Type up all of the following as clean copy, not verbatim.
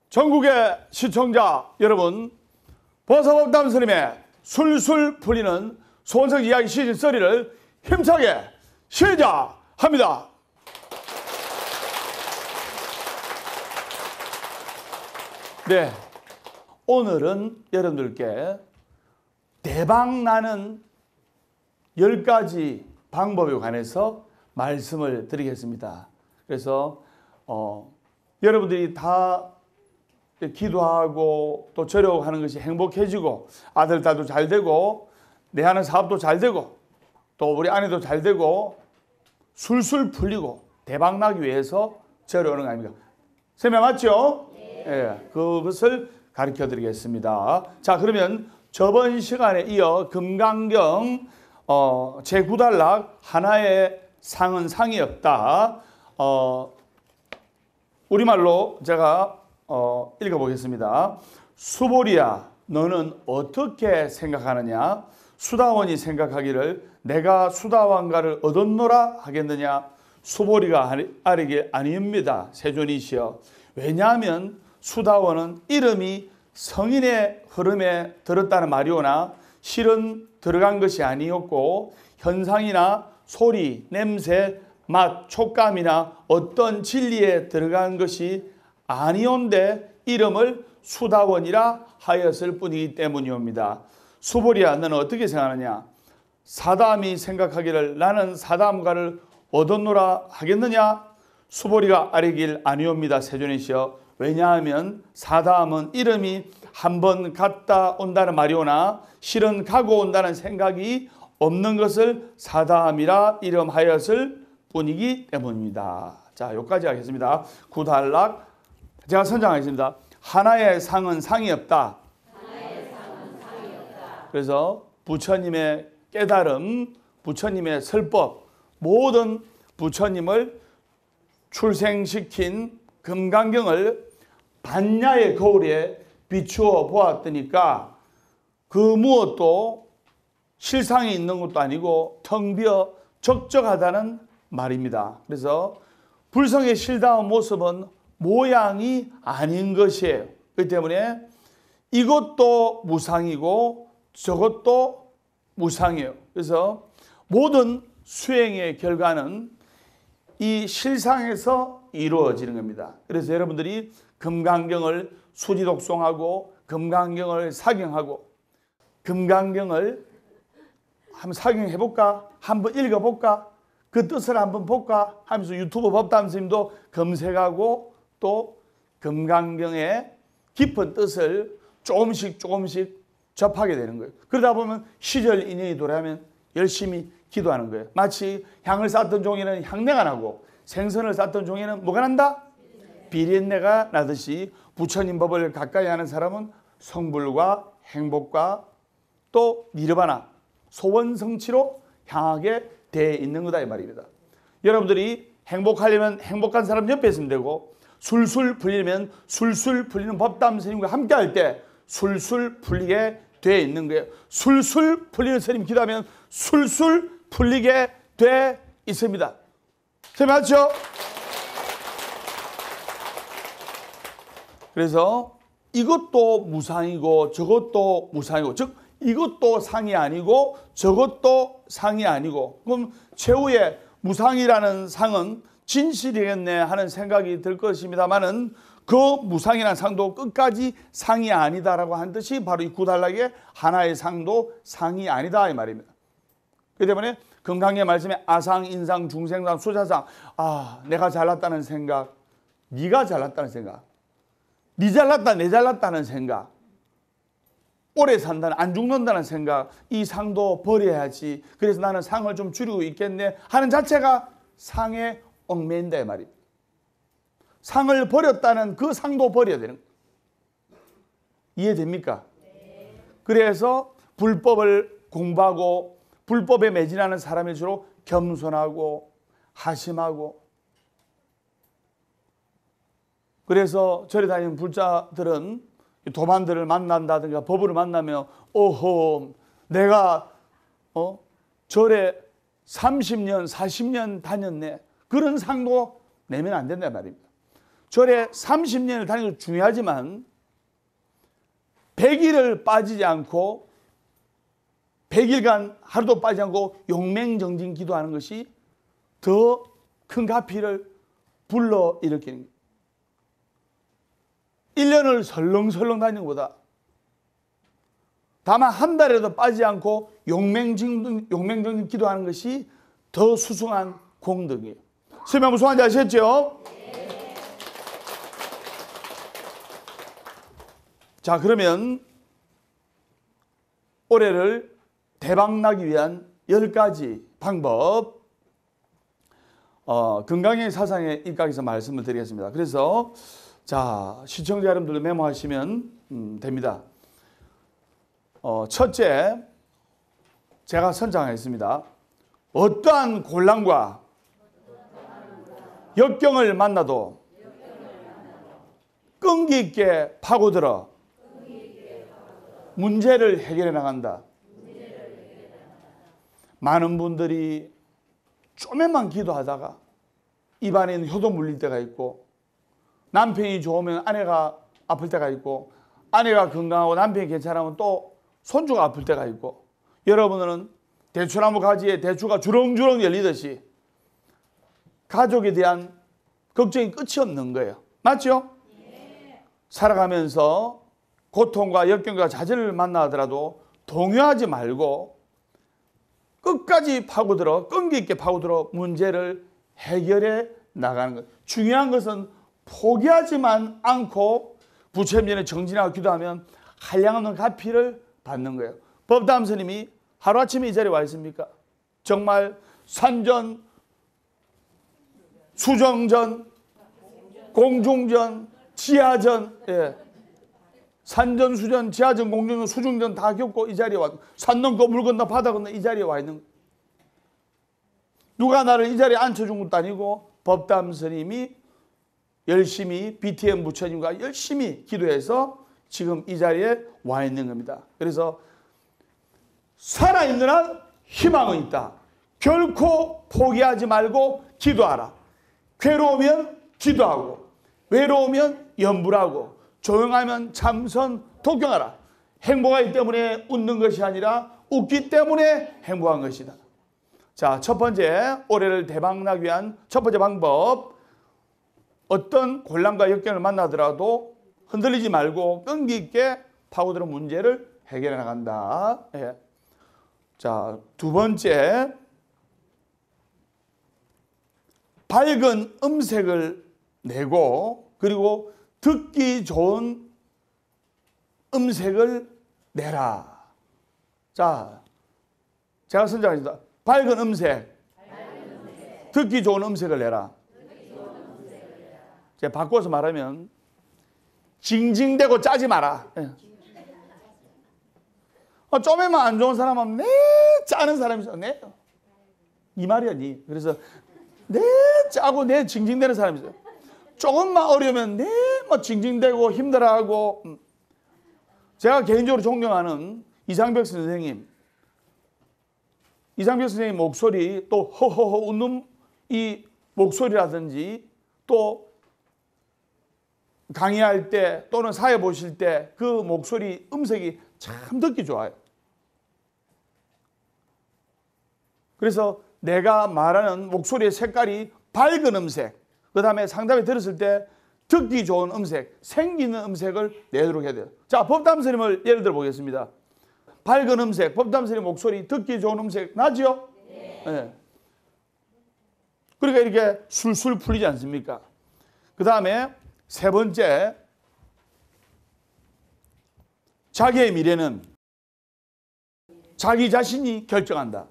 전국의 시청자 여러분, 보사법담 스님의 술술 풀리는 소원성 이야기 시즌 3를 힘차게 시작합니다. 네, 오늘은 여러분들께 대박나는 10가지 방법에 관해서 말씀을 드리겠습니다. 그래서 여러분들이 다 기도하고 또 절여하는 것이 행복해지고 아들, 딸도 잘 되고 내 하는 사업도 잘 되고 또 우리 아내도 잘 되고 술술 풀리고 대박나기 위해서 절여하는 거 아닙니까? 설명 맞죠? 네. 예, 그것을 가르쳐 드리겠습니다. 자, 그러면 저번 시간에 이어 금강경 제9단락 하나의 상은 상이 없다. 우리말로 제가 읽어보겠습니다. 수보리야, 너는 어떻게 생각하느냐? 수다원이 생각하기를 내가 수다원가를 얻었노라 하겠느냐? 수보리가 아뢰길 아니옵니다. 세존이시여. 왜냐하면 수다원은 이름이 성인의 흐름에 들었다는 말이오나 실은 들어간 것이 아니었고 현상이나 소리, 냄새, 맛, 촉감이나 어떤 진리에 들어간 것이 아니온데 이름을 수다원이라 하였을 뿐이기 때문이옵니다. 수보리야, 너는 어떻게 생각하느냐? 사담이 생각하기를 나는 사담가를 얻었노라 하겠느냐? 수보리가 아뢰길 아니옵니다. 세존이시여. 왜냐하면 사담은 이름이 한번 갔다 온다는 말이오나 실은 가고 온다는 생각이 없는 것을 사담이라 이름하였을 뿐이기 때문입니다. 자, 여기까지 하겠습니다. 9단락 제가 선정하겠습니다. 하나의 상은 상이 없다. 그래서 부처님의 깨달음, 부처님의 설법, 모든 부처님을 출생시킨 금강경을 반야의 거울에 비추어 보았더니까 그 무엇도 실상이 있는 것도 아니고 텅 비어 적적하다는 말입니다. 그래서 불성의 실다운 모습은 모양이 아닌 것이에요. 그렇기 때문에 이것도 무상이고 저것도 무상이에요. 그래서 모든 수행의 결과는 이 실상에서 이루어지는 겁니다. 그래서 여러분들이 금강경을 수지독송하고 금강경을 사경하고 금강경을 한번 사경해볼까? 한번 읽어볼까? 그 뜻을 한번 볼까? 하면서 유튜브 법담 스님도 검색하고 또 금강경의 깊은 뜻을 조금씩 접하게 되는 거예요. 그러다 보면 시절 인연이 돌아오면 열심히 기도하는 거예요. 마치 향을 쌓던 종이는 향내가 나고 생선을 쌓던 종이는 뭐가 난다? 비린내가 나듯이 부처님 법을 가까이 하는 사람은 성불과 행복과 또 니르바나, 소원성취로 향하게 돼 있는 거다 이 말입니다. 여러분들이 행복하려면 행복한 사람 옆에 있으면 되고 술술 풀리면 술술 풀리는 법담 스님과 함께 할 때 술술 풀리게 돼 있는 거예요. 술술 풀리는 스님 기도하면 술술 풀리게 돼 있습니다. 맞죠? 그래서 이것도 무상이고 저것도 무상이고, 즉 이것도 상이 아니고 저것도 상이 아니고, 그럼 최후의 무상이라는 상은 진실이겠네 하는 생각이 들 것입니다만은 그 무상이라는 상도 끝까지 상이 아니다라고 한 뜻이 바로 이 9단락의 하나의 상도 상이 아니다 이 말입니다. 그렇기 때문에 금강의 말씀에 아상, 인상, 중생상, 수자상, 내가 잘났다는 생각, 네가 잘났다는 생각, 네 잘났다, 내 잘났다는 생각, 오래 산다는, 안 죽는다는 생각, 이 상도 버려야지. 그래서 나는 상을 좀 줄이고 있겠네 하는 자체가 상에 얽매인다 이 말입니다. 상을 버렸다는 그 상도 버려야 되는 거예요. 이해됩니까? 네. 그래서 불법을 공부하고 불법에 매진하는 사람일수록 겸손하고 하심하고, 그래서 절에 다니는 불자들은 도만들을 만난다든가 법을 만나면 내가 절에 30년 40년 다녔네, 그런 상도 내면 안 된단 말입니다. 절에 30년을 다니는 것도 중요하지만 100일을 빠지지 않고 100일간 하루도 빠지지 않고 용맹정진 기도하는 것이 더 큰 가피를 불러일으키는 거예요. 1년을 설렁설렁 다니는 것보다 다만 한 달에도 빠지지 않고 용맹정진 기도하는 것이 더 수승한 공덕이에요. 설명 무슨 말인지 아셨죠? 네. 자, 그러면 올해를 대박나기 위한 10가지 방법, 건강의 사상에 입각해서 말씀을 드리겠습니다. 그래서 자, 시청자 여러분들도 메모하시면 됩니다. 첫째, 제가 선창하겠습니다. 어떠한 곤란과 역경을 만나도 끈기 있게 파고들어 문제를 해결해 나간다. 많은 분들이 좀만 기도하다가 입안에 있는 효도 물릴 때가 있고, 남편이 좋으면 아내가 아플 때가 있고, 아내가 건강하고 남편이 괜찮으면 또 손주가 아플 때가 있고, 여러분들은 대추나무 가지에 대추가 주렁주렁 열리듯이 가족에 대한 걱정이 끝이 없는 거예요. 맞죠? 네. 살아가면서 고통과 역경과 좌절을 만나더라도 동요하지 말고 끝까지 파고들어, 끈기 있게 파고들어 문제를 해결해 나가는 것. 중요한 것은 포기하지만 않고 부처님전에 정진하고 기도하면 한량없는 가피를 받는 거예요. 법담 스님이 하루아침에 이 자리에 와 있습니까? 정말 산전, 수정전, 공중전, 지하전, 예. 산전, 수전, 지하전, 공중전, 수중전 다 겪고 이 자리에 와, 산 넘고 물 건너 바다 건너 이 자리에 와 있는 거예요. 누가 나를 이 자리에 앉혀준 것도 아니고 법담 스님이 열심히 BTM 부처님과 열심히 기도해서 지금 이 자리에 와 있는 겁니다. 그래서 살아있는 한 희망은 있다. 결코 포기하지 말고 기도하라. 괴로우면 기도하고, 외로우면 염불하고, 조용하면 참선 독경하라. 행복하기 때문에 웃는 것이 아니라 웃기 때문에 행복한 것이다. 자, 첫 번째, 올해를 대박나기 위한 첫 번째 방법, 어떤 곤란과 역경을 만나더라도 흔들리지 말고 끈기 있게 파고들어 문제를 해결해 나간다. 예. 자, 두 번째, 밝은 음색을 내고, 그리고 듣기 좋은 음색을 내라. 자, 제가 선정하겠습니다. 밝은 음색, 듣기 좋은 음색을 내라. 제가 바꿔서 말하면 징징대고 짜지 마라. 예. 좀에만 안 좋은 사람은 네 짜는 사람이 있어. 네. 이 말이야, 니. 그래서 네 짜고 네 징징대는 사람이 있어요. 조금만 어려우면 네 뭐 징징대고 힘들어하고. 제가 개인적으로 존경하는 이상벽 선생님. 이상벽 선생님 목소리, 또 허허허 웃는 이 목소리라든지, 또 강의할 때 또는 사회 보실 때 그 목소리 음색이 참 듣기 좋아요. 그래서 내가 말하는 목소리의 색깔이 밝은 음색, 그 다음에 상담에 들었을 때 듣기 좋은 음색, 생기는 음색을 내도록 해야 돼요. 자, 법담 스님을 예를 들어 보겠습니다. 밝은 음색, 법담 스님 목소리 듣기 좋은 음색 나죠? 네. 네. 그러니까 이렇게 술술 풀리지 않습니까? 그 다음에 세 번째, 자기의 미래는 자기 자신이 결정한다.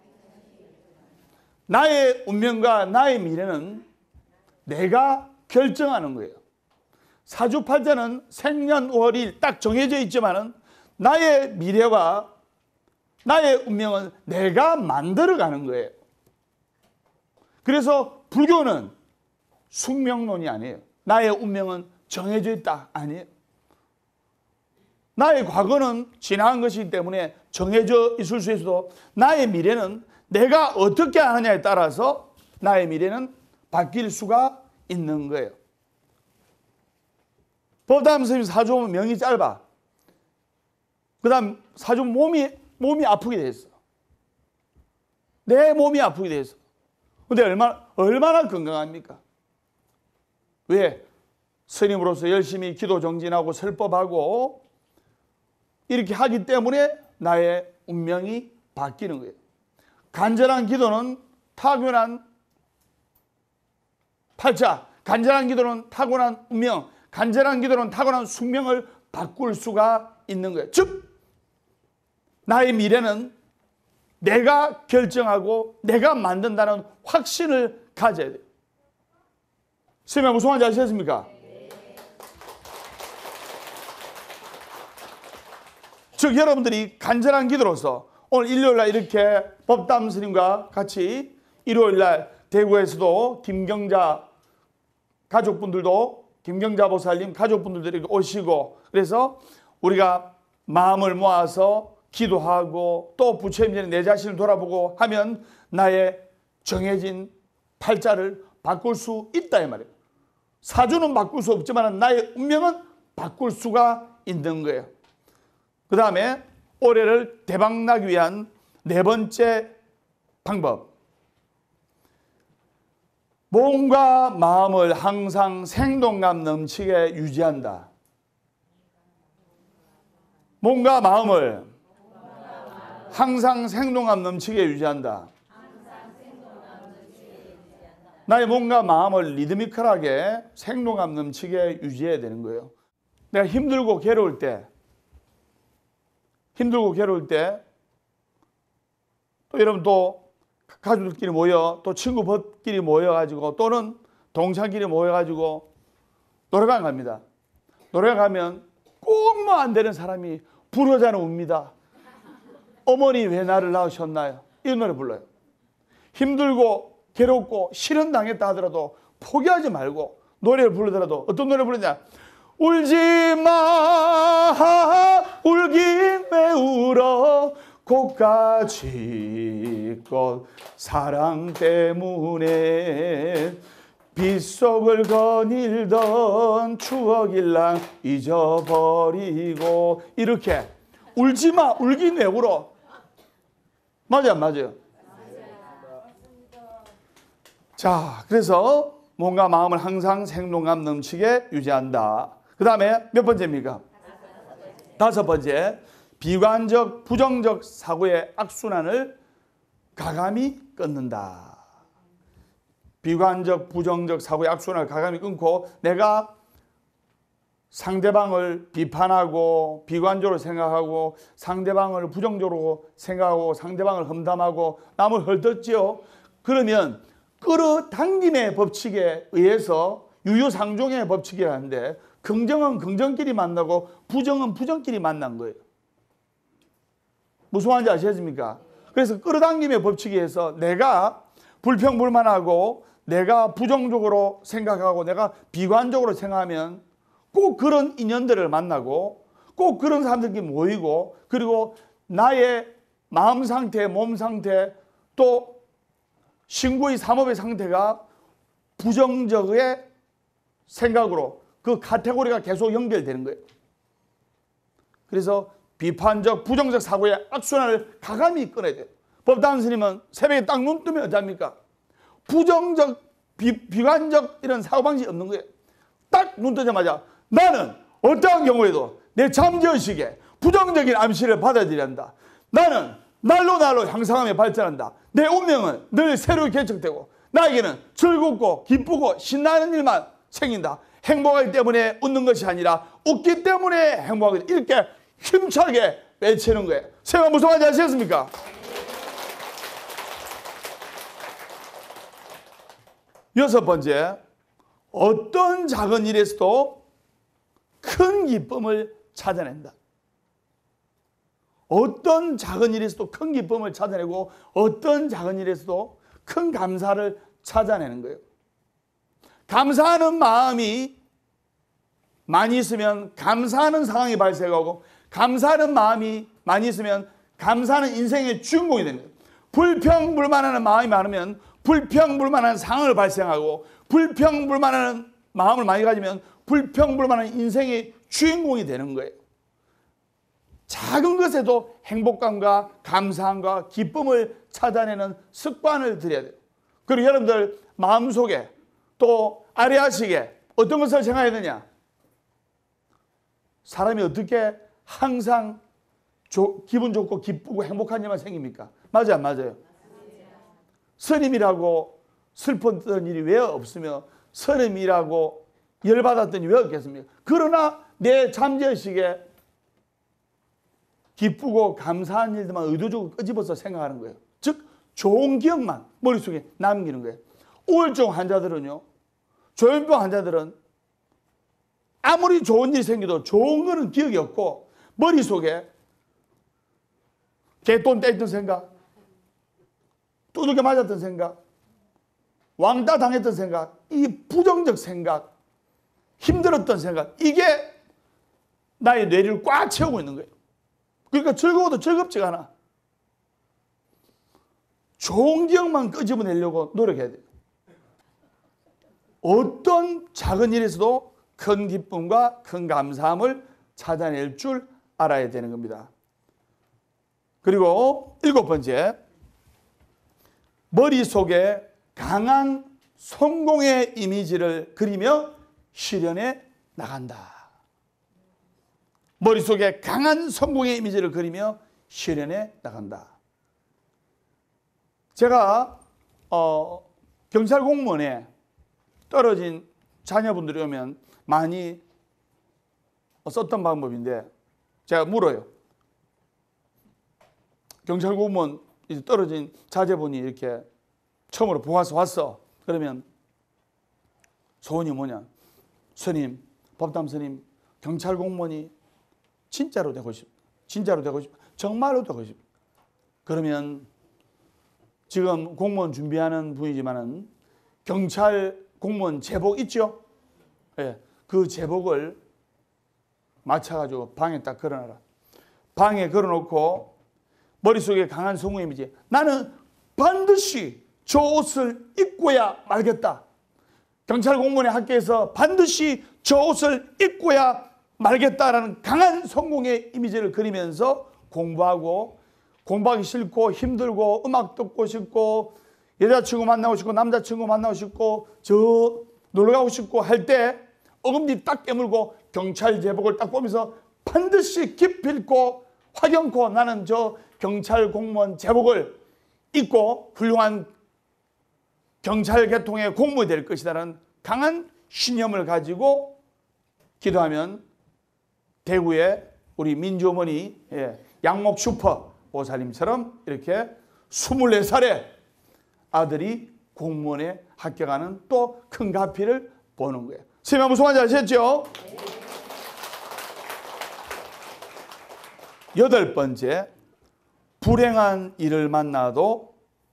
나의 운명과 나의 미래는 내가 결정하는 거예요. 사주팔자는 생년월일 딱 정해져 있지만은 나의 미래와 나의 운명은 내가 만들어가는 거예요. 그래서 불교는 숙명론이 아니에요. 나의 운명은 정해져 있다 아니에요. 나의 과거는 지나간 것이기 때문에 정해져 있을 수 있어도 나의 미래는 내가 어떻게 하느냐에 따라서 나의 미래는 바뀔 수가 있는 거예요. 법담 스님 사주보면 명이 짧아. 그 다음 사주 몸이 아프게 돼 있어. 내 몸이 아프게 돼 있어. 근데 얼마나 건강합니까? 왜? 스님으로서 열심히 기도 정진하고 설법하고 이렇게 하기 때문에 나의 운명이 바뀌는 거예요. 간절한 기도는 타고난 팔자, 간절한 기도는 타고난 운명, 간절한 기도는 타고난 숙명을 바꿀 수가 있는 거예요. 즉 나의 미래는 내가 결정하고 내가 만든다는 확신을 가져야 돼요. 스님이 무슨 말인지 아시겠습니까? 즉 여러분들이 간절한 기도로서 오늘 일요일날 이렇게 법담 스님과 같이 일요일날 대구에서도 김경자 가족분들도 김경자 보살님 가족분들도 이렇게 오시고 그래서 우리가 마음을 모아서 기도하고 또 부처님 전에 내 자신을 돌아보고 하면 나의 정해진 팔자를 바꿀 수 있다 이 말이에요. 사주는 바꿀 수 없지만 나의 운명은 바꿀 수가 있는 거예요. 그 다음에 올해를 대박나기 위한 네 번째 방법. 몸과 마음을 항상 생동감 넘치게 유지한다. 몸과 마음을 항상 생동감 넘치게 유지한다. 나의 몸과 마음을 리드미컬하게 생동감 넘치게 유지해야 되는 거예요. 내가 힘들고 괴로울 때 또 여러분 또 가족들끼리 모여 또 친구들끼리 모여가지고 또는 동창끼리 모여가지고 노래방 갑니다. 노래방 가면 꼭 뭐 안 되는 사람이 불효자는 웁니다. 어머니 왜 나를 낳으셨나요? 이런 노래 불러요. 힘들고 괴롭고 실현당했다 하더라도 포기하지 말고 노래를 부르더라도 어떤 노래 부르냐? 울지마 울긴 왜 울어 곳까지 사랑 때문에 빗속을 거닐던 추억일랑 잊어버리고 이렇게 울지마 울긴 왜 울어. 맞아요 안 맞아요? 자 그래서 몸과 마음을 항상 생동감 넘치게 유지한다. 그 다음에 몇 번째입니까? 다섯 번째, 비관적 부정적 사고의 악순환을 가감히 끊는다. 비관적 부정적 사고의 악순환을 가감히 끊고 내가 상대방을 비판하고 비관적으로 생각하고 상대방을 부정적으로 생각하고 상대방을 험담하고 남을 헐뜯지요. 그러면 끌어당김의 법칙에 의해서 유유상종의 법칙이라는데 긍정은 긍정끼리 만나고 부정은 부정끼리 만난 거예요. 무슨 말인지 아시겠습니까? 그래서 끌어당김의 법칙에 의해서 내가 불평불만하고 내가 부정적으로 생각하고 내가 비관적으로 생각하면 꼭 그런 인연들을 만나고 꼭 그런 사람들끼리 모이고 그리고 나의 마음 상태, 몸 상태 또 신구의 삼업의 상태가 부정적의 생각으로 그 카테고리가 계속 연결되는 거예요. 그래서 비판적 부정적 사고의 악순환을 가감히 끊어야 돼요. 법담 스님은 새벽에 딱 눈 뜨면 어떡합니까? 부정적 비관적 이런 사고방식이 없는 거예요. 딱 눈 뜨자마자 나는 어떠한 경우에도 내 잠재의식에 부정적인 암시를 받아들여야 한다. 나는 날로 향상하며 발전한다. 내 운명은 늘 새로 개척되고 나에게는 즐겁고 기쁘고 신나는 일만 생긴다. 행복하기 때문에 웃는 것이 아니라 웃기 때문에 행복하게 이렇게 힘차게 외치는 거예요. 제가 무슨 말인지 아시겠습니까? 여섯 번째, 어떤 작은 일에서도 큰 기쁨을 찾아낸다. 어떤 작은 일에서도 큰 기쁨을 찾아내고 어떤 작은 일에서도 큰 감사를 찾아내는 거예요. 감사하는 마음이 많이 있으면 감사하는 상황이 발생하고 감사하는 마음이 많이 있으면 감사하는 인생의 주인공이 됩니다. 불평불만하는 마음이 많으면 불평불만한 상황을 발생하고 불평불만하는 마음을 많이 가지면 불평불만한 인생의 주인공이 되는 거예요. 작은 것에도 행복감과 감사함과 기쁨을 찾아내는 습관을 들여야 돼요. 그리고 여러분들 마음속에 또 아래아식에 어떤 것을 생각해야 되냐? 사람이 어떻게 항상 기분 좋고 기쁘고 행복한 일만 생깁니까? 맞아요, 안 맞아요? 스님이라고 슬펐던 일이 왜 없으며 스님이라고 열받았던 일이 왜 없겠습니까? 그러나 내 잠재의식에 기쁘고 감사한 일들만 의도적으로 끄집어서 생각하는 거예요. 즉 좋은 기억만 머릿속에 남기는 거예요. 우울증 환자들은요, 조현병 환자들은 아무리 좋은 일이 생겨도 좋은 거는 기억이 없고 머릿속에 개돈 떼있던 생각, 두들겨 맞았던 생각, 왕따 당했던 생각, 이 부정적 생각, 힘들었던 생각, 이게 나의 뇌를 꽉 채우고 있는 거예요. 그러니까 즐거워도 즐겁지가 않아. 좋은 기억만 끄집어내려고 노력해야 돼요. 어떤 작은 일에서도 큰 기쁨과 큰 감사함을 찾아낼 줄 알아야 되는 겁니다. 그리고 7번째, 머릿속에 강한 성공의 이미지를 그리며 실현해 나간다. 머릿속에 강한 성공의 이미지를 그리며 실현해 나간다. 제가 경찰 공무원에 떨어진 자녀분들이 오면 많이 썼던 방법인데 제가 물어요. 경찰 공무원 이제 떨어진 자제분이 이렇게 처음으로 보아서 왔어. 그러면 소원이 뭐냐? 스님, 법담 스님, 경찰 공무원이 진짜로 되고 싶다. 진짜로 되고 싶다. 정말로 되고 싶다. 그러면 지금 공무원 준비하는 분이지만은 경찰 공무원 제복 있죠? 예, 그 제복을 맞춰가지고 방에 딱 걸어놔라. 방에 걸어놓고 머릿속에 강한 성공 이미지. 나는 반드시 저 옷을 입고야 말겠다. 경찰 공무원의 학교에서 반드시 저 옷을 입고야 말겠다라는 강한 성공의 이미지를 그리면서 공부하기 싫고 힘들고 음악 듣고 싶고 여자친구 만나고 싶고 남자친구 만나고 싶고 저 놀러가고 싶고 할 때 어금니 딱 깨물고 경찰 제복을 딱 보면서 반드시 기필코 확연코 나는 저 경찰 공무원 제복을 입고 훌륭한 경찰 계통의 공무원이 될 것이라는 강한 신념을 가지고 기도하면 대구의 우리 민주어머니 양목 슈퍼 보살님처럼 이렇게 24살에 아들이 공무원에 합격하는 또 큰 가피를 보는 거예요. 선생님 무슨 말인지 아셨죠? 8번째, 불행한 일을 만나도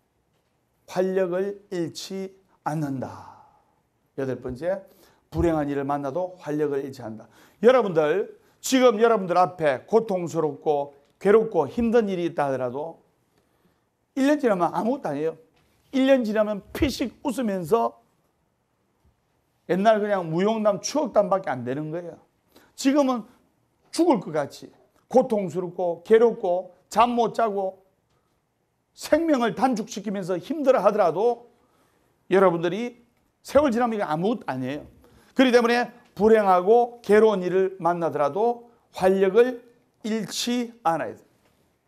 활력을 잃지 않는다. 8번째, 불행한 일을 만나도 활력을 잃지 않는다. 여러분들 지금 여러분들 앞에 고통스럽고 괴롭고 힘든 일이 있다 하더라도 1년 지나면 아무것도 아니에요. 1년 지나면 피식 웃으면서 옛날 그냥 무용담 추억담밖에 안 되는 거예요. 지금은 죽을 것 같이 고통스럽고 괴롭고 잠 못 자고 생명을 단축시키면서 힘들어 하더라도 여러분들이 세월 지나면 이게 아무것도 아니에요. 그렇기 때문에 불행하고 괴로운 일을 만나더라도 활력을 잃지 않아야 돼요.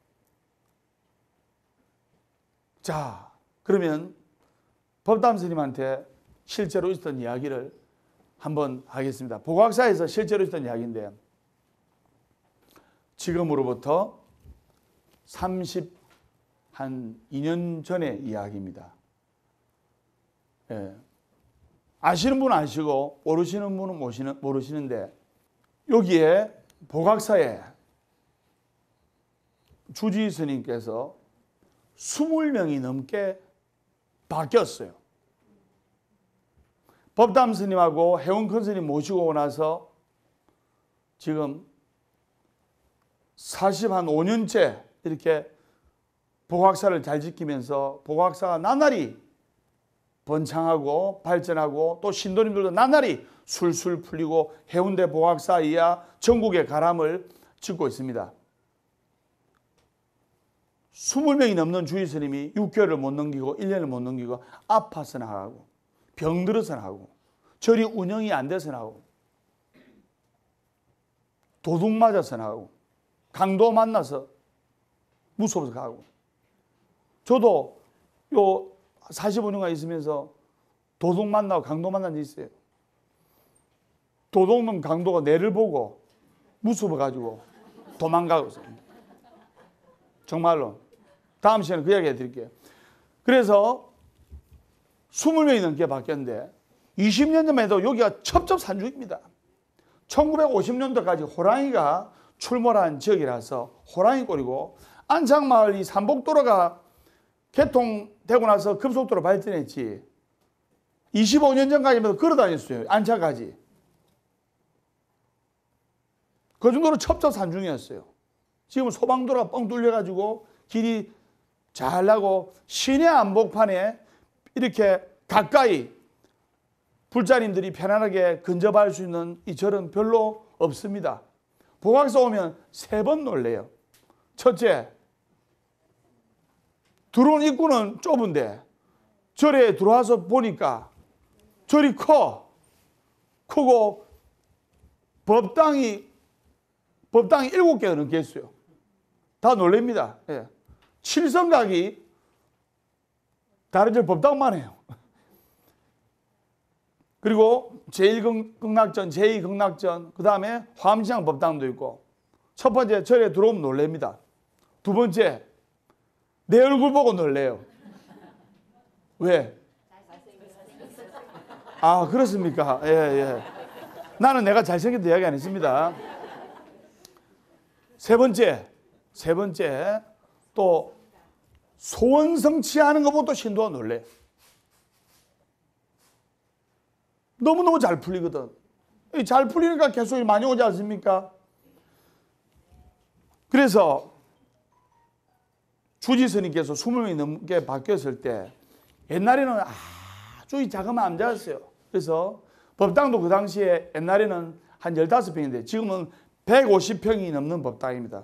자, 그러면 법담 스님한테 실제로 있었던 이야기를 한번 하겠습니다. 보각사에서 실제로 있었던 이야기인데 지금으로부터 32년 전의 이야기입니다. 예. 아시는 분은 아시고 모르시는 분은 모르시는데 여기에 보각사에 주지 스님께서 20명이 넘게 바뀌었어요. 법담 스님하고 해원큰 스님 모시고 나서 지금 45년째 이렇게 보각사를 잘 지키면서 보각사가 나날이 번창하고 발전하고 또 신도님들도 나날이 술술 풀리고 해운대 보학사 이하 전국에 가람을 짓고 있습니다. 20명이 넘는 주의스님이 6개월을 못 넘기고 1년을 못 넘기고 아파서 나가고 병들어서 나가고 절이 운영이 안 돼서 나가고 도둑 맞아서 나가고 강도 만나서 무서워서 가고 저도 요 45년간 있으면서 도둑 만나고 강도 만난 적 있어요. 도둑놈 강도가 내를 보고 무서워가지고 도망가고 있어요. 정말로. 다음 시간에 그 이야기 해드릴게요. 그래서 20명이 넘게 바뀌었는데 20년 전만 해도 여기가 첩첩산중입니다. 1950년도까지 호랑이가 출몰한 지역이라서 호랑이 꼴이고 안창마을 이 삼복도로가 개통되고 나서 급속도로 발전했지 25년 전까지만 걸어 다녔어요. 안차까지. 그 정도로 첩첩산중이었어요. 지금 소방도로가 뻥 뚫려가지고 길이 잘 나고 시내 한복판에 이렇게 가까이 불자님들이 편안하게 근접할 수 있는 이 절은 별로 없습니다. 보각사 오면 3번 놀래요. 첫째, 들어온 입구는 좁은데 절에 들어와서 보니까 절이 크고 법당이 7개가 넘게 있어요. 다 놀랍니다. 예. 7성각이 다른 절 법당만 해요. 그리고 제1극락전, 제2극락전, 그 다음에 화암시장 법당도 있고 첫 번째 절에 들어오면 놀랍니다. 두 번째, 내 얼굴 보고 놀래요. 왜? 아, 그렇습니까? 예, 예. 나는 내가 잘생겼다 이야기 안 했습니다. 세 번째, 또 소원 성취하는 것보다 신도가 놀래. 너무너무 잘 풀리거든. 잘 풀리니까 계속 많이 오지 않습니까? 그래서 주지스님께서 20명이 넘게 바뀌었을 때 옛날에는 아주 작은 암자였어요. 그래서 법당도 그 당시에 옛날에는 한 15평인데 지금은 150평이 넘는 법당입니다.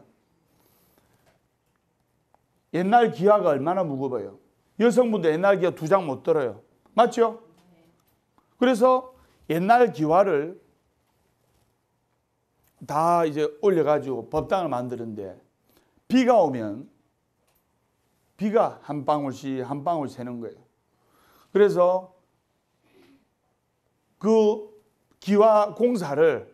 옛날 기와가 얼마나 무거워요. 여성분들 옛날 기와 2장 못 들어요. 맞죠? 그래서 옛날 기와를 다 이제 올려가지고 법당을 만드는데 비가 오면 비가 한 방울씩 한 방울씩 새는 거예요. 그래서 그 기와 공사를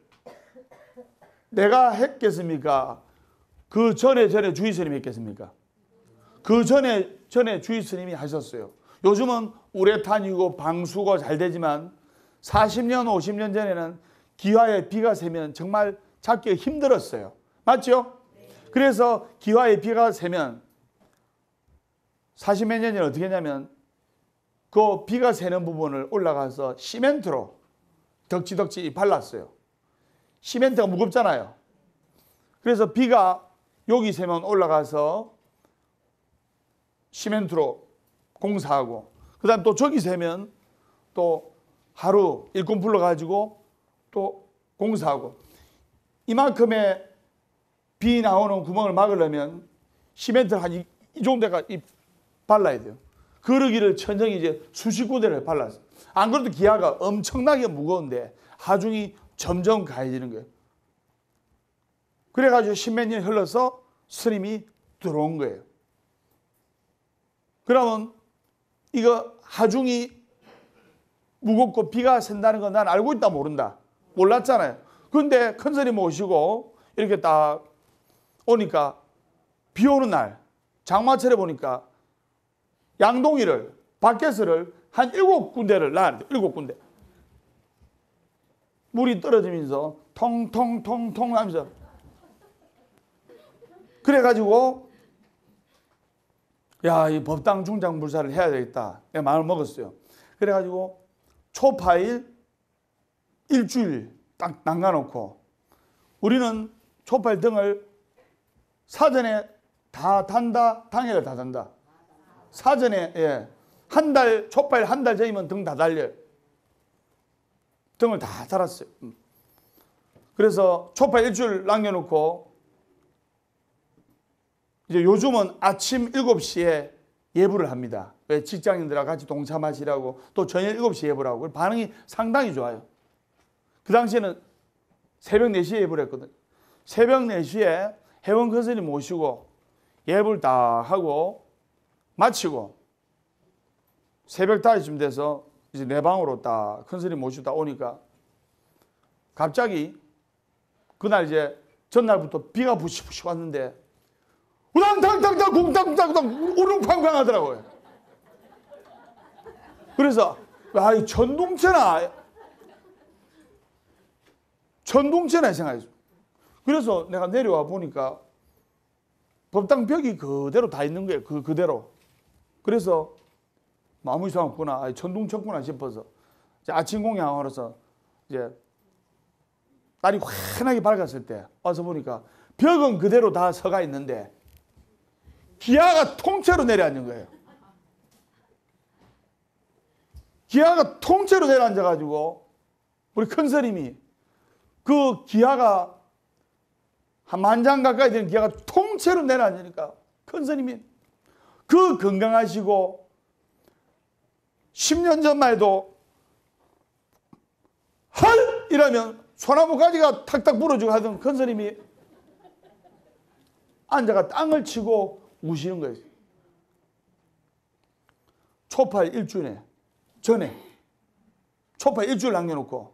내가 했겠습니까? 그 전에 주의스님이 했겠습니까? 그 전에 주의스님이 하셨어요. 요즘은 우레탄이고 방수고 잘 되지만 40년, 50년 전에는 기와에 비가 새면 정말 잡기가 힘들었어요. 맞죠? 그래서 기와에 비가 새면 40몇 년 전에 어떻게 했냐면 그 비가 새는 부분을 올라가서 시멘트로 덕지덕지 발랐어요. 시멘트가 무겁잖아요. 그래서 비가 여기 새면 올라가서 시멘트로 공사하고 그 다음 또 저기 새면 또 하루 일꾼 불러가지고 또 공사하고 이만큼의 비 나오는 구멍을 막으려면 시멘트를 한 이 정도가 발라야 돼요. 그러기를 천정이 이제 수십 군데를 발랐어요. 안 그래도 기아가 엄청나게 무거운데 하중이 점점 가해지는 거예요. 그래가지고 십몇 년이 흘러서 스님이 들어온 거예요. 그러면 이거 하중이 무겁고 비가 샌다는 건 난 알고 있다 모른다. 몰랐잖아요. 그런데 큰 스님 오시고 이렇게 딱 오니까 비 오는 날 장마철에 보니까 양동이를 밖에서를 한 7군데를 놔는데 7군데 물이 떨어지면서 통통통통 하면서 그래가지고 야, 이 법당 중장불사를 해야 되겠다. 내가 마음을 먹었어요. 그래가지고 초파일 일주일 딱 남겨놓고 우리는 초파일 등을 사전에 다 단다, 당일에 다 단다. 사전에, 예. 초파일 한 달 전이면 등 다 달려요. 등을 다 달았어요. 그래서 초파 일주일 남겨놓고 이제 요즘은 아침 7시에 예불을 합니다. 왜 직장인들하고 같이 동참하시라고 또 저녁 7시 예불하고 반응이 상당히 좋아요. 그 당시에는 새벽 4시에 예불을 했거든요. 새벽 4시에 회원 큰스님 모시고 예불 다 하고 마치고 새벽 5시쯤 돼서 이제 내 방으로 딱 큰스님 모시고 딱 오니까 갑자기 그날 이제 전날부터 비가 부시부시 왔는데 우당탕탕탕 공탕탕탕 우릉팡팡 하더라고요. 그래서 이 전동체나 생각했어요. 그래서 내가 내려와 보니까 법당 벽이 그대로 다 있는 거예요. 그대로. 그래서 아무 이상 없구나. 전동쳤구나 싶어서 아침 공양으로서 이제 날이 환하게 밝았을 때 와서 보니까 벽은 그대로 다 서가 있는데 기아가 통째로 내려앉은 거예요. 기아가 통째로 내려앉아가지고 우리 큰스님이 그 기아가 한 10,000장 가까이 되는 기아가 통째로 내려앉으니까 큰스님이 그 건강하시고 10년 전만 해도 헐! 이러면 소나무 가지가 탁탁 부러지고 하던 큰스님이 앉아가 땅을 치고 우시는 거예요. 초팔 일주일 전에 초팔 일주일 남겨놓고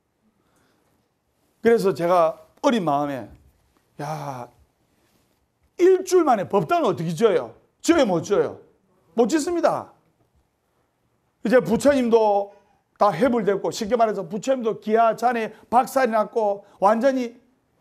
그래서 제가 어린 마음에 야 일주일 만에 법당을 어떻게 지어요? 지어요 못 지어요? 못 짓습니다. 이제 부처님도 다 해불됐고 쉽게 말해서 부처님도 기아 잔에 박살이 났고 완전히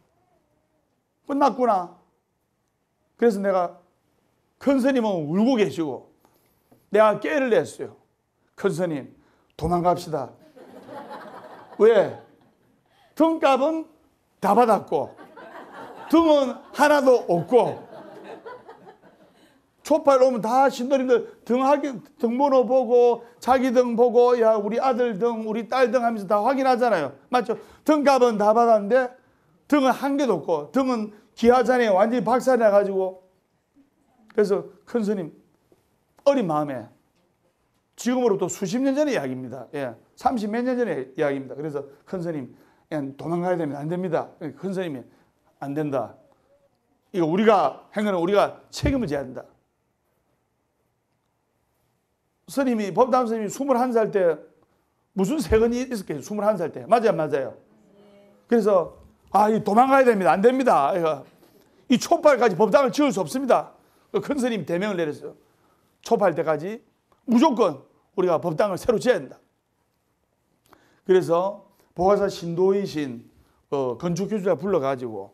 끝났구나. 그래서 내가 큰스님은 울고 계시고 내가 깨를 냈어요. 큰스님 도망갑시다. 왜? 등값은 다 받았고 등은 하나도 없고 초팔 오면 다 신도림들 등번호 보고 자기 등 보고 야 우리 아들 등 우리 딸 등 하면서 다 확인하잖아요. 맞죠? 등값은 다 받았는데 등은 한 개도 없고 등은 기아잔에 완전히 박살이 나가지고 그래서 큰스님 어린 마음에 지금으로부터 수십 년 전의 이야기입니다. 예, 30몇 년 전의 이야기입니다. 그래서 큰스님 도망가야 됩니다. 안 됩니다. 큰스님이 안 된다. 이거 우리가 한 거는 우리가 책임을 져야 된다. 스님이 법담 스님이 21살 때 무슨 세건이 있었겠어요? 21살 때. 맞아요, 맞아요. 그래서 이 도망가야 됩니다. 안 됩니다. 이 초팔까지 법당을 지을 수 없습니다. 큰 스님이 대명을 내렸어요. 초팔 때까지 무조건 우리가 법당을 새로 지어야 된다. 그래서 보가사 신도이신 건축교수자 불러가지고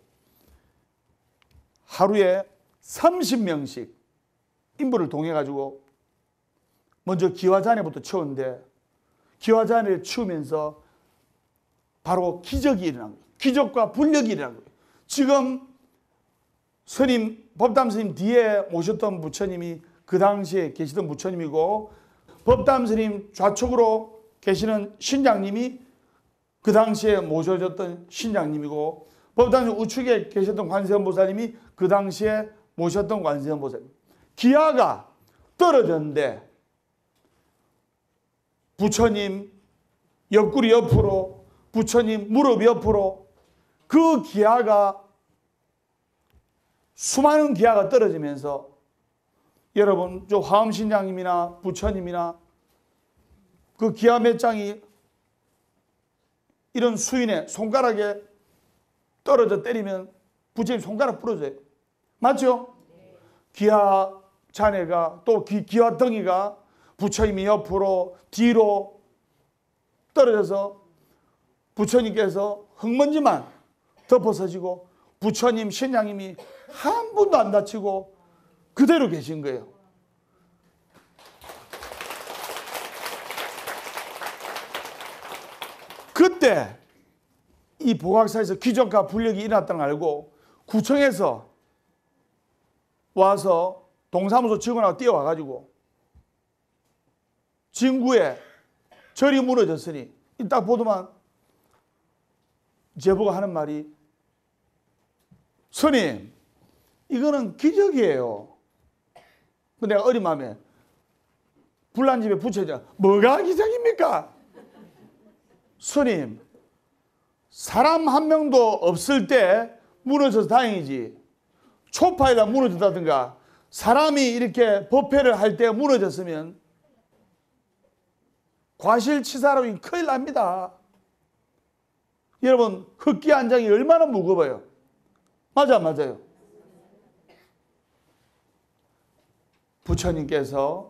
하루에 30명씩 인부를 동해가지고 먼저 기와잔에부터 치웠는데 기와잔을 치우면서 바로 기적이 일어난 거예요. 기적과 불력이 일어난 거예요. 지금 스님, 법담 스님 뒤에 모셨던 부처님이 그 당시에 계시던 부처님이고 법담 스님 좌측으로 계시는 신장님이 그 당시에 모셔졌던 신장님이고 법담 스님 우측에 계셨던 관세음보살님이 그 당시에 모셨던 관세음보살님. 기아가 떨어졌는데 부처님 옆구리 옆으로 부처님 무릎 옆으로 그 기아가 수많은 기아가 떨어지면서 여러분 저 화엄신장님이나 부처님이나 그 기아 몇 장이 이런 수인의 손가락에 떨어져 때리면 부처님 손가락 부러져요. 맞죠? 기아 잔해가 또 기아 덩이가 부처님이 옆으로 뒤로 떨어져서 부처님께서 흙먼지만 덮어서지고 부처님 신장님이 한 분도 안 다치고 그대로 계신 거예요. 그때 이 보각사에서 기적과 불력이 일어났다는 걸 알고 구청에서 와서 동사무소 직원하고 뛰어와가지고 진구에 절이 무너졌으니 딱 보더만 제보가 하는 말이, 스님, 이거는 기적이에요. 내가 어린 마음에 불난 집에 부처자, 뭐가 기적입니까? 스님, 사람 한 명도 없을 때 무너져서 다행이지, 초파에다 무너졌다든가 사람이 이렇게 법회를 할 때 무너졌으면 과실치사로 큰일 납니다. 여러분, 흙기 한 장이 얼마나 무거워요. 맞아요. 부처님께서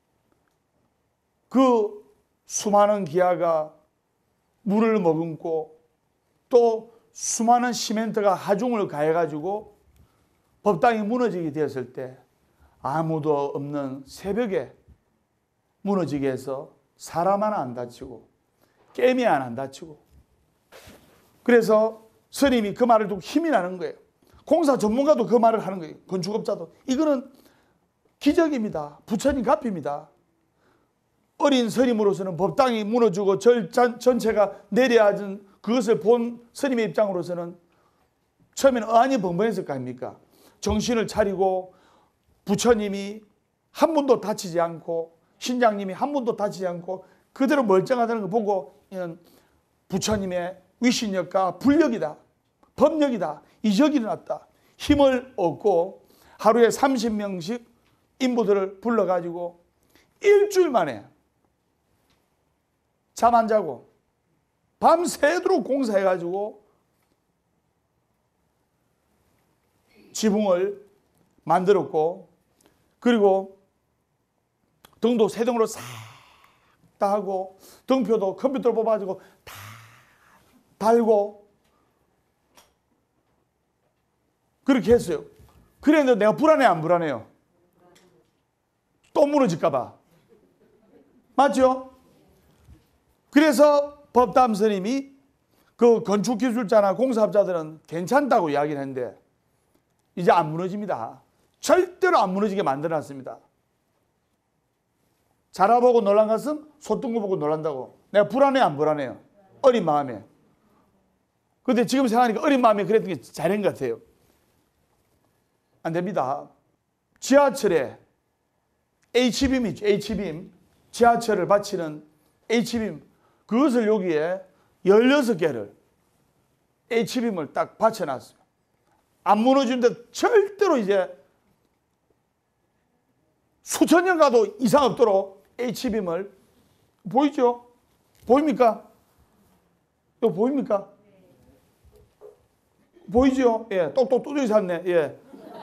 그 수많은 기아가 물을 머금고 또 수많은 시멘트가 하중을 가해가지고 법당이 무너지게 되었을 때 아무도 없는 새벽에 무너지게 해서 사람 하나 안 다치고 깨미 하나 안 다치고, 그래서 스님이 그 말을 듣고 힘이 나는 거예요. 공사 전문가도 그 말을 하는 거예요. 건축업자도. 이거는 기적입니다. 부처님 값입니다. 어린 스님으로서는 법당이 무너지고 절 전체가 내려앉은 그것을 본 스님의 입장으로서는 처음에는 어안이 벙벙했을 거 아닙니까? 정신을 차리고 부처님이 한 분도 다치지 않고 신장님이 한 분도 다치지 않고 그대로 멀쩡하다는 걸 보고, 이는 부처님의 위신력과 불력이다, 법력이다, 이적이 일어났다. 힘을 얻고 하루에 30명씩 인부들을 불러가지고 일주일 만에 잠 안 자고 밤새도록 공사해가지고 지붕을 만들었고, 그리고 등도 새 등으로 싹 다 하고 등표도 컴퓨터로 뽑아가지고 다 달고 그렇게 했어요. 그랬는데 내가 불안해 안 불안해요? 또 무너질까 봐. 맞죠? 그래서 법담 스님이 그 건축기술자나 공사업자들은 괜찮다고 이야기를 했는데 이제 안 무너집니다. 절대로 안 무너지게 만들어놨습니다. 자라보고 놀란 것은 소뚱거 보고 놀란다고. 내가 불안해 안 불안해요? 어린 마음에. 근데 지금 생각하니까 어린 마음에 그랬던 게 잘한 것 같아요. 안 됩니다. 지하철에 H빔 있죠. H빔. 지하철을 받치는 H빔. 그것을 여기에 16개를 H빔을 딱 받쳐놨어요. 안 무너지는데 절대로 이제 수천 년 가도 이상 없도록 H빔을, 보이죠? 보입니까? 이거 보입니까? 보이죠? 예, 똑똑 두드려 샀네. 예.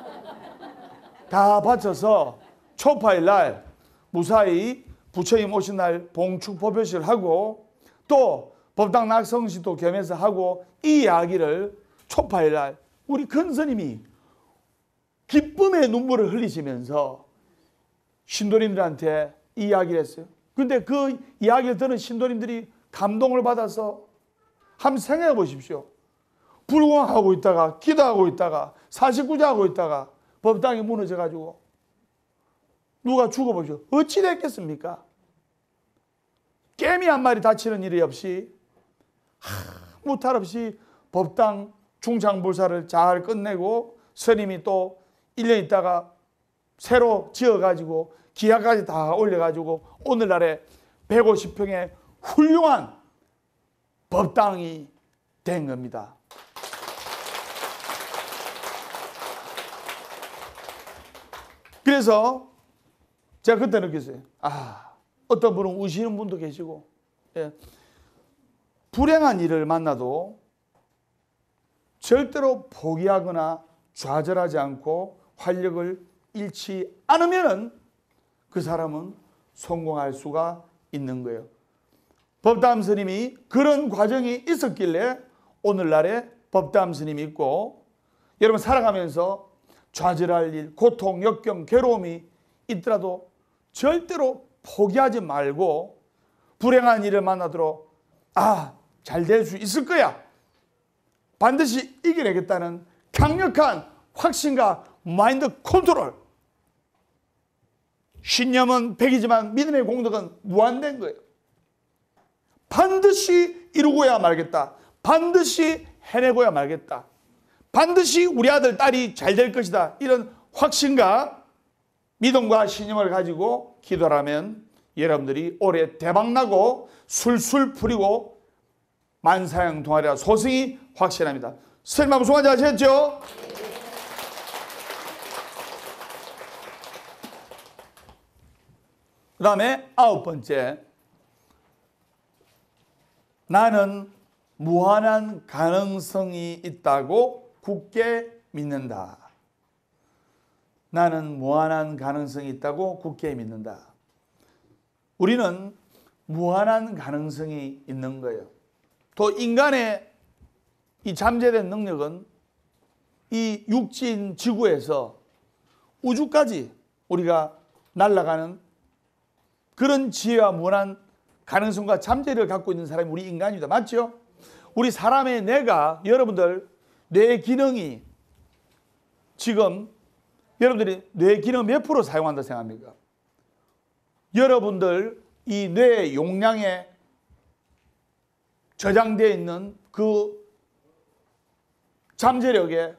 다 받쳐서 초파일 날 무사히 부처님 오신 날 봉축 법요식을 하고 또 법당 낙성식도 겸해서 하고, 이 이야기를 초파일 날 우리 큰스님이 기쁨의 눈물을 흘리시면서 신도림들한테 이 이야기를 했어요. 근데 그 이야기를 들은 신도림들이 감동을 받아서 한번 생각해 보십시오. 불공하고 있다가 기도하고 있다가 49자 하고 있다가 법당이 무너져가지고 누가 죽어보십시오. 어찌 됐겠습니까? 깨미 한 마리 다치는 일이 없이 아무 탈 없이 법당 중창불사를 잘 끝내고 스님이 또 1년 있다가 새로 지어가지고 기아까지 다 올려가지고 오늘날에 150평의 훌륭한 법당이 된 겁니다. 그래서 제가 그때 느꼈어요. 어떤 분은 우시는 분도 계시고, 예. 불행한 일을 만나도 절대로 포기하거나 좌절하지 않고 활력을 잃지 않으면 그 사람은 성공할 수가 있는 거예요. 법담 스님이 그런 과정이 있었길래 오늘날에 법담 스님이 있고, 여러분 살아가면서 좌절할 일, 고통, 역경, 괴로움이 있더라도 절대로 포기하지 말고 불행한 일을 만나도록 잘 될 수 있을 거야, 반드시 이겨내겠다는 강력한 확신과 마인드 컨트롤. 신념은 100이지만 믿음의 공덕은 무한된 거예요. 반드시 이루고야 말겠다. 반드시 해내고야 말겠다. 반드시 우리 아들, 딸이 잘 될 것이다. 이런 확신과 믿음과 신념을 가지고 기도하면 여러분들이 올해 대박나고 술술 풀리고 만사형통하리라 소승이 확신합니다. 설마 무슨 말인지 아시겠죠? 그 다음에 9번째, 나는 무한한 가능성이 있다고 굳게 믿는다. 나는 무한한 가능성이 있다고 굳게 믿는다. 우리는 무한한 가능성이 있는 거예요. 또 인간의 이 잠재된 능력은 이 육진 지구에서 우주까지 우리가 날아가는 그런 지혜와 무한한 가능성과 잠재력을 갖고 있는 사람이 우리 인간입니다. 맞죠? 우리 사람의 뇌가, 여러분들 뇌 기능이 지금 여러분들이 뇌 기능 몇 프로 사용한다 생각합니까? 여러분들 이 뇌 용량에 저장되어 있는 그 잠재력의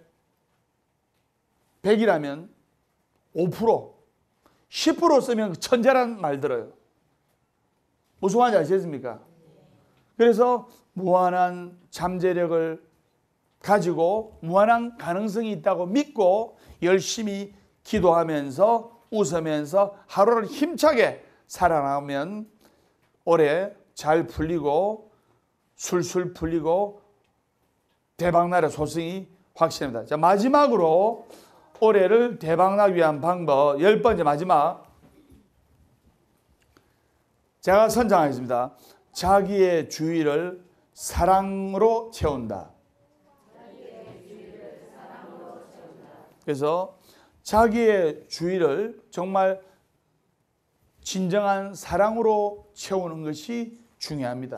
100이라면 5%, 10% 쓰면 천재란 말 들어요. 무슨 말인지 아시겠습니까? 그래서 무한한 잠재력을 가지고 무한한 가능성이 있다고 믿고 열심히 기도하면서 웃으면서 하루를 힘차게 살아나면 올해 잘 풀리고 술술 풀리고 대박나라 소승이 확신합니다. 자, 마지막으로 올해를 대박나기 위한 방법 10번째 마지막 제가 선정하겠습니다. 자기의 주의를 사랑으로 채운다. 그래서 자기의 주의를 정말 진정한 사랑으로 채우는 것이 중요합니다.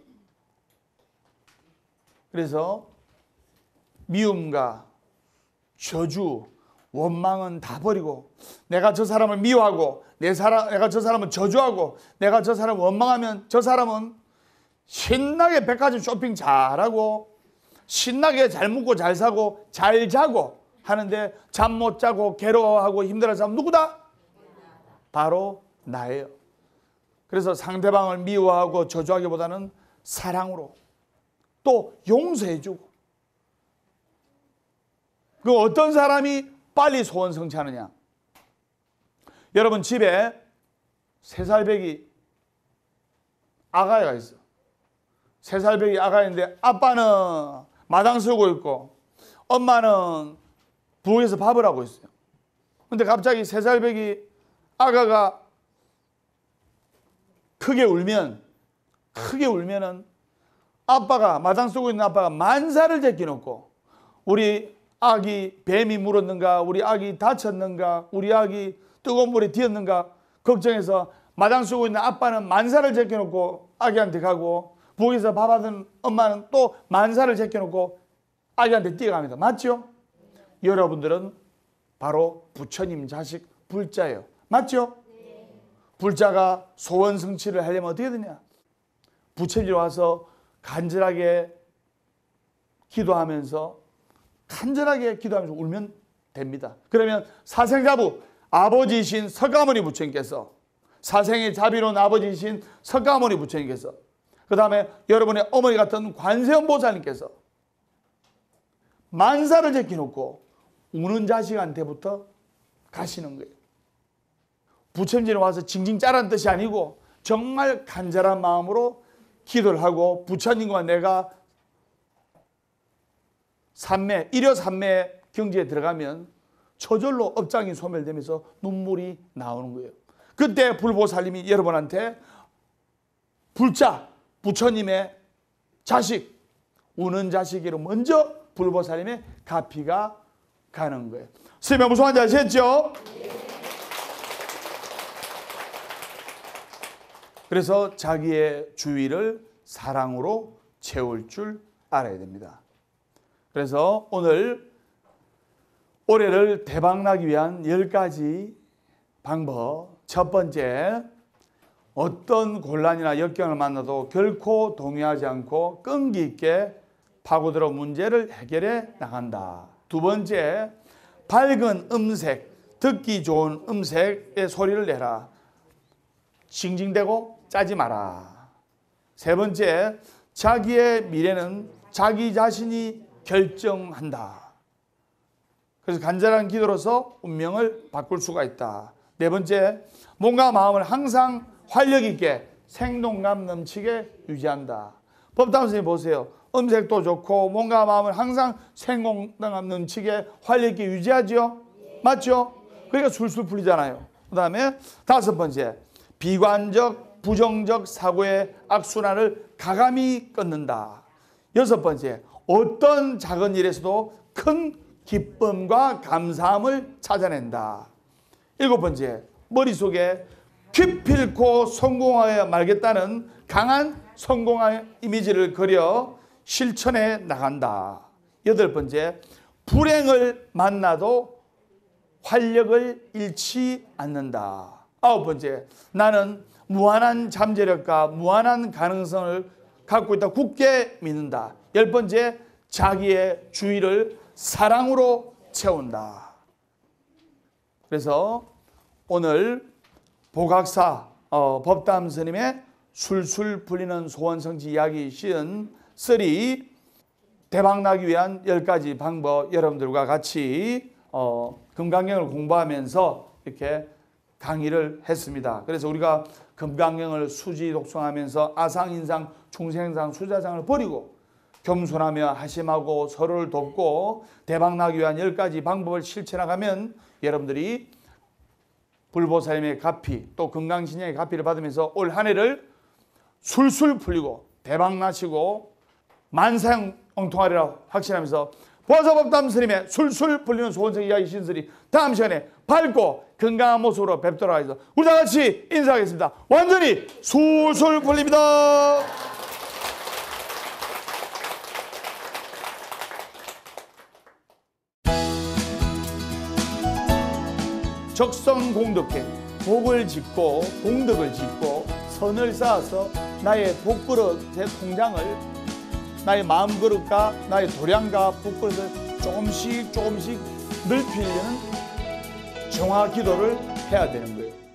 그래서 미움과 저주, 원망은 다 버리고 내가 저 사람을 미워하고 내가 저 사람을 저주하고 내가 저 사람을 원망하면 저 사람은 신나게 백화점 쇼핑 잘하고 신나게 잘 먹고 잘 사고 잘 자고 하는데 잠 못 자고 괴로워하고 힘들어하는 사람 누구다? 바로 나예요. 그래서 상대방을 미워하고 저주하기보다는 사랑으로 또 용서해주고 그 어떤 사람이 빨리 소원 성취하느냐? 여러분 집에 3살배기 아가가 있어. 3살배기 아가 있는데 아빠는 마당 쓰고 있고 엄마는 부엌에서 밥을 하고 있어요. 근데 갑자기 3살배기 아가가 크게 울면은 아빠가 마당 쓰고 있는 아빠가 만사를 제껴놓고 우리 아기 뱀이 물었는가, 우리 아기 다쳤는가, 우리 아기 뜨거운 물에 뒤었는가 걱정해서 마당 쓰고 있는 아빠는 만사를 제껴놓고 아기한테 가고 부엌에서 밥 하던 엄마는 또 만사를 제껴놓고 아기한테 뛰어갑니다. 맞죠? 여러분들은 바로 부처님 자식 불자예요. 맞죠? 불자가 소원 성취를 하려면 어떻게 되냐? 부처님 와서 간절하게 기도하면서 울면 됩니다. 그러면 사생자부 아버지이신 석가모니 부처님께서 사생의 자비로운 아버지이신 석가모니 부처님께서 그 다음에 여러분의 어머니 같은 관세음보살님께서 만사를 제껴놓고 우는 자식한테부터 가시는 거예요. 부처님이 와서 징징 짜라는 뜻이 아니고 정말 간절한 마음으로 기도를 하고 부처님과 내가 일여 삼매 경지에 들어가면 저절로 업장이 소멸되면서 눈물이 나오는 거예요. 그때 불보살님이 여러분한테 불자, 부처님의 자식, 우는 자식으로 먼저 불보살님의 가피가 가는 거예요. 선생님 무슨 말인지 아시겠죠? 그래서 자기의 주의를 사랑으로 채울 줄 알아야 됩니다. 그래서 오늘 올해를 대박나기 위한 10가지 방법. 첫 번째, 어떤 곤란이나 역경을 만나도 결코 동요하지 않고 끈기 있게 파고들어 문제를 해결해 나간다. 두 번째, 밝은 음색, 듣기 좋은 음색의 소리를 내라. 징징대고 짜지 마라. 세 번째, 자기의 미래는 자기 자신이 결정한다. 그래서 간절한 기도로서 운명을 바꿀 수가 있다. 네 번째, 몸과 마음을 항상 활력 있게 생동감 넘치게 유지한다. 법담 선생님 보세요. 음색도 좋고 몸과 마음을 항상 생동감 넘치게 활력 있게 유지하죠? 맞죠? 그러니까 술술 풀리잖아요. 그 다음에 다섯 번째, 비관적, 부정적 사고의 악순환을 가감히 끊는다. 여섯 번째, 어떤 작은 일에서도 큰 기쁨과 감사함을 찾아낸다. 일곱 번째, 머릿속에 기필코 성공하여 말겠다는 강한 성공의 이미지를 그려 실천해 나간다. 여덟 번째, 불행을 만나도 활력을 잃지 않는다. 아홉 번째, 나는 무한한 잠재력과 무한한 가능성을 갖고 있다 굳게 믿는다. 열 번째, 자기의 주의를 사랑으로 채운다. 그래서 오늘 보각사 법담 스님의 술술 풀리는 소원성취 이야기 시은 3 대박나기 위한 10가지 방법 여러분들과 같이 금강경을 공부하면서 이렇게 강의를 했습니다. 그래서 우리가 금강경을 수지 독송하면서 아상, 인상, 중생상, 수자상을 버리고 겸손하며 하심하고 서로를 돕고 대박나기 위한 10가지 방법을 실천하면 여러분들이 불보살님의 가피 또 금강신령의 가피를 받으면서 올 한 해를 술술 풀리고 대박나시고 만사형통하리라 확신하면서 보아사법담 스님의 술술 풀리는 소원성 이야기 신설이 다음 시간에 밝고 건강한 모습으로 뵙도록 하겠습니다. 우리 다 같이 인사하겠습니다. 완전히 술술 풀립니다. 적성공덕해 복을 짓고 공덕을 짓고 선을 쌓아서 나의 복그릇의 통장을 나의 마음그릇과 나의 도량과 복그릇을 조금씩 넓히려는 정화 기도를 해야 되는 거예요.